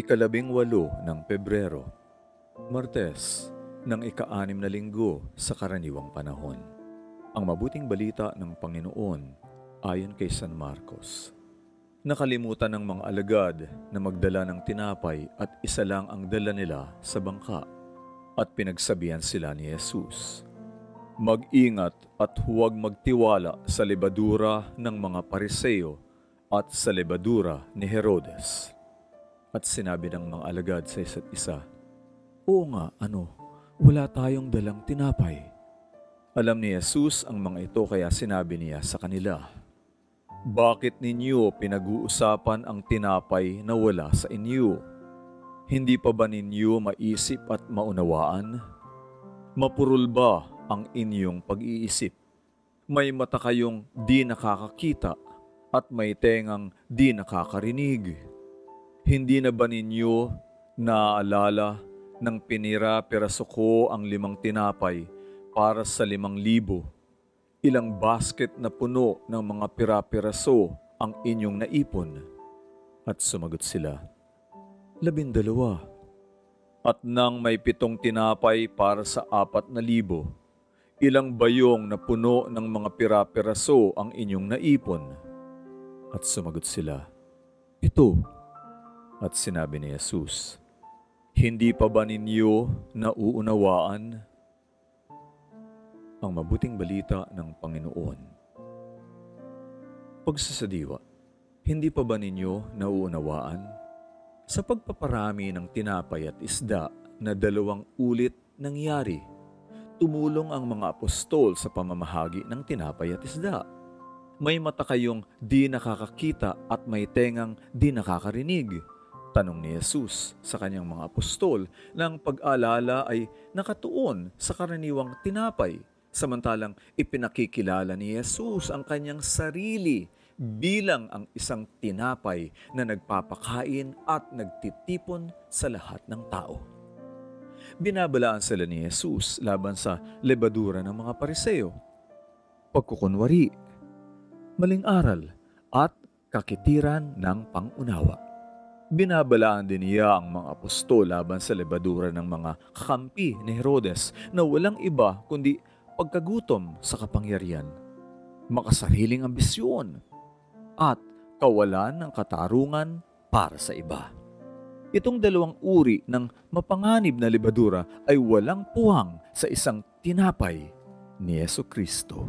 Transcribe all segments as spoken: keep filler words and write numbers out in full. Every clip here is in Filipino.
Ikalabing walo ng Pebrero, Martes, ng ika-anim na linggo sa karaniwang panahon. Ang mabuting balita ng Panginoon ayon kay San Marcos. Nakalimutan ng mga alagad na magdala ng tinapay at isa lang ang dala nila sa bangka, at pinagsabihan sila ni Jesus, "Mag-ingat at huwag magtiwala sa lebadura ng mga Pariseo at sa lebadura ni Herodes." At sinabi ng mga alagad sa isa't isa, "Oo nga, ano, wala tayong dalang tinapay." Alam ni Jesus ang mga ito kaya sinabi niya sa kanila, "Bakit ninyo pinag-uusapan ang tinapay na wala sa inyo? Hindi pa ba ninyo maisip at maunawaan? Mapurol ba ang inyong pag-iisip? May mata kayong di nakakakita at may tengang di nakakarinig. Hindi na ba ninyo naaalala nang pinira-piraso ko ang limang tinapay para sa limang libo? Ilang basket na puno ng mga pira-piraso ang inyong naipon?" At sumagot sila, "Labindalawa." "At nang may pitong tinapay para sa apat na libo, ilang bayong na puno ng mga pira-piraso ang inyong naipon?" At sumagot sila, "Ito." At sinabi ni Jesus, "Hindi pa ba ninyo nauunawaan?" Ang mabuting balita ng Panginoon. Pagsasadiwa, hindi pa ba ninyo nauunawaan? Sa pagpaparami ng tinapay at isda na dalawang ulit nangyari, tumulong ang mga apostol sa pamamahagi ng tinapay at isda. May mata kayong di nakakakita at may tengang di nakakarinig. Tanong ni Jesus sa kanyang mga apostol na ang pag-alala ay nakatuon sa karaniwang tinapay, samantalang ipinakikilala ni Jesus ang kanyang sarili bilang ang isang tinapay na nagpapakain at nagtitipon sa lahat ng tao. Binabalaan sila ni Jesus laban sa lebadura ng mga Pariseo, pagkukunwari, maling aral at kakitiran ng pangunawa. Binabalaan din niya ang mga apostol laban sa lebadura ng mga kakampi ni Herodes na walang iba kundi pagkagutom sa kapangyarihan, makasariling ambisyon, at kawalan ng katarungan para sa iba. Itong dalawang uri ng mapanganib na lebadura ay walang puwang sa isang tinapay ni Jesucristo.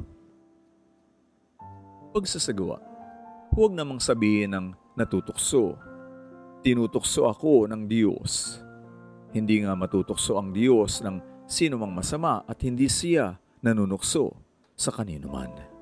Pagsasagawa, huwag namang sabihin ng natutukso, "Tinutukso ako ng Diyos." Hindi nga matutukso ang Diyos ng sino mang masama at hindi siya nanunukso sa kanino man.